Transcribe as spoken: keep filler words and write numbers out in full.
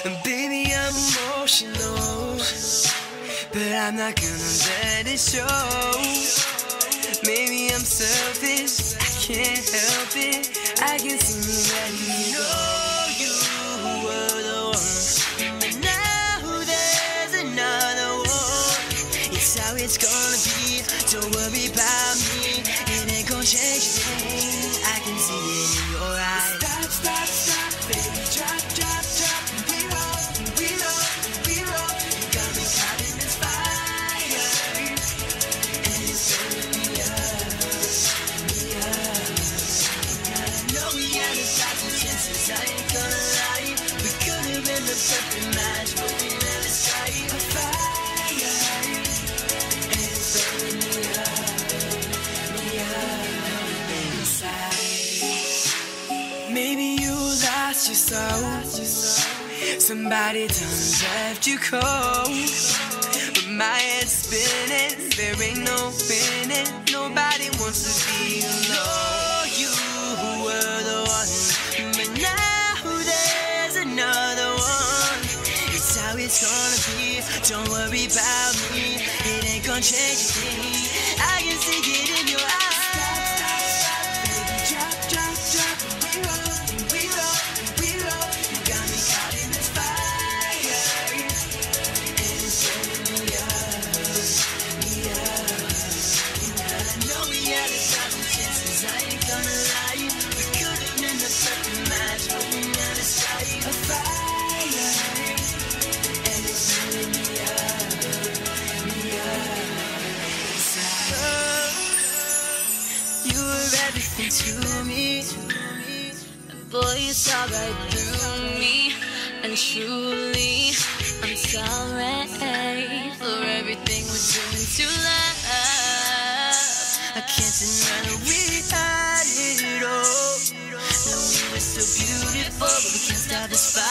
Baby, I'm emotional, but I'm not gonna let it show. Maybe I'm selfish, I can't help it. I can see me letting you know you were the one, but now there's another one. It's how it's gonna be, don't worry about me. It ain't gonna change a thing, I can see it in your eyes. Stop, stop, stop, baby, drop, drop, drop. We roll, we roll, we roll. You got me caught in this fire, and it's burning me up, me up. I know we had a thousand chances, I ain't gonna lie. We could have been the perfect match, but we never tried. A fire, and it's burning me up, me up inside. Maybe you lost your soul, somebody done left you cold, but my head's spinning, there ain't no winning. Nobody wants to be alone. You were the one, but now there's another one. It's how it's gonna be, don't worry about me. It ain't gonna change a thing, I can see it in your eyes. Everything to me, and boy, you saw right through me. And truly, I'm sorry for everything we're doing to love. I can't deny that we had it all. No, we were so beautiful, but we can't stop this fight.